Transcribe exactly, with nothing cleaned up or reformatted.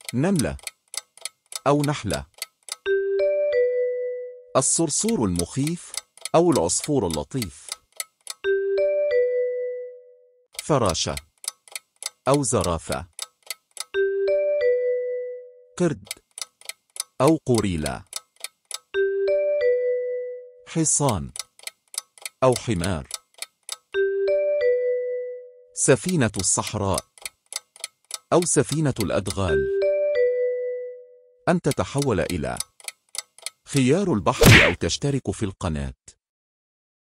نملة أو نحلة. الصرصور المخيف أو العصفور اللطيف. فراشة أو زرافة. قرد أو قوريلا. حصان أو حمار. سفينة الصحراء أو سفينة الأدغال. أن تتحول إلى خيار البحر أو تشترك في القناة.